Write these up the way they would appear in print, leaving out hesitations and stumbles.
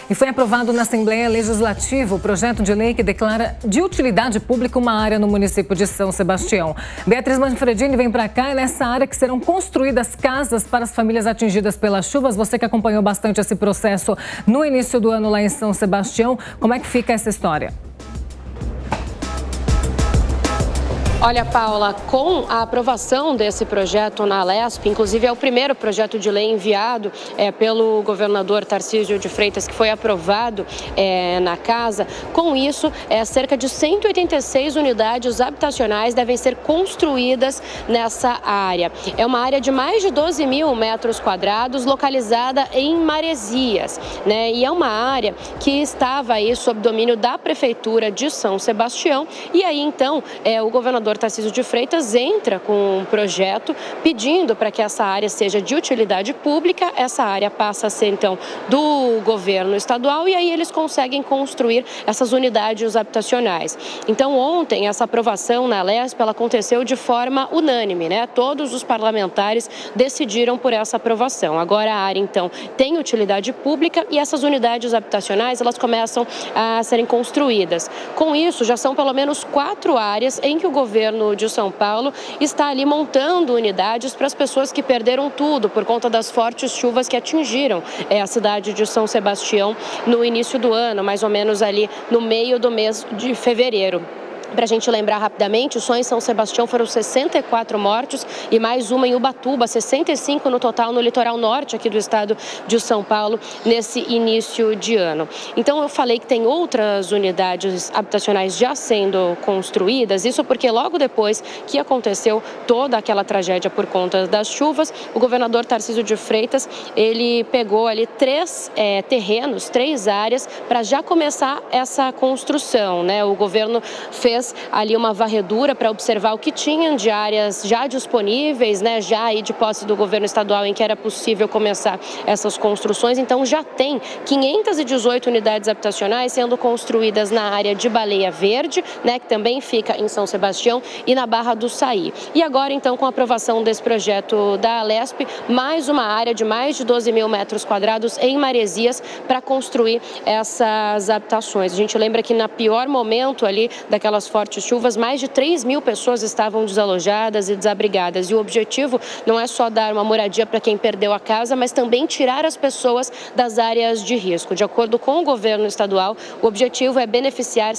E foi aprovado na Assembleia Legislativa o projeto de lei que declara de utilidade pública uma área no município de São Sebastião. Beatriz Manfredini vem para cá, é nessa área que serão construídas casas para as famílias atingidas pelas chuvas. Você que acompanhou bastante esse processo no início do ano lá em São Sebastião, como é que fica essa história? Olha, Paula, com a aprovação desse projeto na Alesp, inclusive é o primeiro projeto de lei enviado pelo governador Tarcísio de Freitas, que foi aprovado na casa. Com isso, cerca de 186 unidades habitacionais devem ser construídas nessa área. É uma área de mais de 12 mil metros quadrados, localizada em Maresias, né? E é uma área que estava aí sob domínio da Prefeitura de São Sebastião. E aí, então, o governador Tarcísio de Freitas entra com um projeto pedindo para que essa área seja de utilidade pública. Essa área passa a ser, então, do governo estadual e aí eles conseguem construir essas unidades habitacionais. Então, ontem, essa aprovação na Alesp, ela aconteceu de forma unânime, né? Todos os parlamentares decidiram por essa aprovação. Agora a área, então, tem utilidade pública e essas unidades habitacionais, elas começam a serem construídas. Com isso, já são pelo menos 4 áreas em que o governo de São Paulo está ali montando unidades para as pessoas que perderam tudo por conta das fortes chuvas que atingiram a cidade de São Sebastião no início do ano, mais ou menos ali no meio do mês de fevereiro. Para a gente lembrar rapidamente, só em São Sebastião foram 64 mortes e mais uma em Ubatuba, 65 no total no litoral norte aqui do estado de São Paulo nesse início de ano. Então eu falei que tem outras unidades habitacionais já sendo construídas, isso porque logo depois que aconteceu toda aquela tragédia por conta das chuvas, o governador Tarcísio de Freitas, ele pegou ali 3 terrenos, 3 áreas para já começar essa construção, né? O governo fez ali uma varredura para observar o que tinham de áreas já disponíveis, né, já aí de posse do governo estadual em que era possível começar essas construções. Então já tem 518 unidades habitacionais sendo construídas na área de Baleia Verde, né, que também fica em São Sebastião, e na Barra do Saí. E agora, então, com a aprovação desse projeto da Alesp, mais uma área de mais de 12 mil metros quadrados em Maresias para construir essas habitações. A gente lembra que na pior momento ali daquelas fortes chuvas, mais de 3 mil pessoas estavam desalojadas e desabrigadas. E o objetivo não é só dar uma moradia para quem perdeu a casa, mas também tirar as pessoas das áreas de risco. De acordo com o governo estadual, o objetivo é beneficiar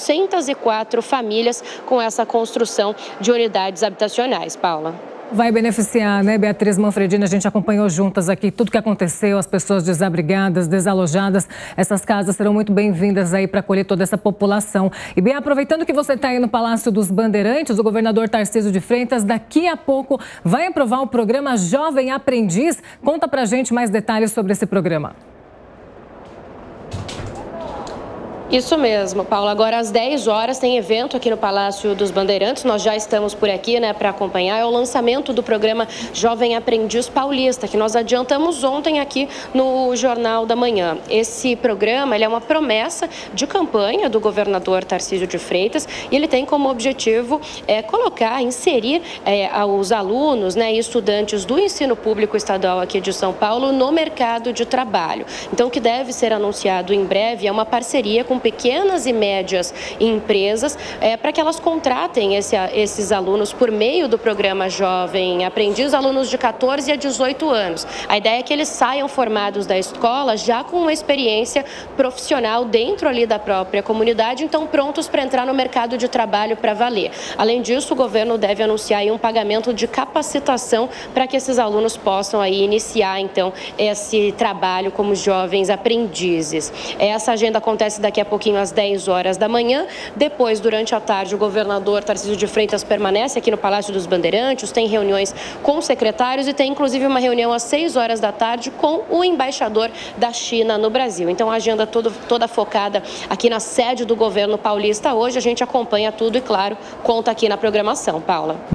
704 famílias com essa construção de unidades habitacionais. Paula. Vai beneficiar, né, Beatriz Manfredini? A gente acompanhou juntas aqui tudo que aconteceu, as pessoas desabrigadas, desalojadas. Essas casas serão muito bem-vindas aí para acolher toda essa população. E bem, aproveitando que você está aí no Palácio dos Bandeirantes, o governador Tarcísio de Freitas daqui a pouco vai aprovar o programa Jovem Aprendiz. Conta pra gente mais detalhes sobre esse programa. Isso mesmo, Paula. Agora às 10 horas tem evento aqui no Palácio dos Bandeirantes. Nós já estamos por aqui, né, para acompanhar. É o lançamento do programa Jovem Aprendiz Paulista, que nós adiantamos ontem aqui no Jornal da Manhã. Esse programa, ele é uma promessa de campanha do governador Tarcísio de Freitas e ele tem como objetivo inserir os alunos, né, e estudantes do ensino público estadual aqui de São Paulo no mercado de trabalho. Então, o que deve ser anunciado em breve é uma parceria com pequenas e médias empresas para que elas contratem esses alunos por meio do programa Jovem Aprendiz, alunos de 14 a 18 anos. A ideia é que eles saiam formados da escola já com uma experiência profissional dentro ali da própria comunidade, então prontos para entrar no mercado de trabalho para valer. Além disso, o governo deve anunciar aí um pagamento de capacitação para que esses alunos possam aí iniciar então esse trabalho como jovens aprendizes. Essa agenda acontece daqui a pouquinho às 10 horas da manhã. Depois, durante a tarde, o governador Tarcísio de Freitas permanece aqui no Palácio dos Bandeirantes, tem reuniões com secretários e tem inclusive uma reunião às 6 horas da tarde com o embaixador da China no Brasil. Então a agenda toda focada aqui na sede do governo paulista hoje. A gente acompanha tudo e, claro, conta aqui na programação. Paula.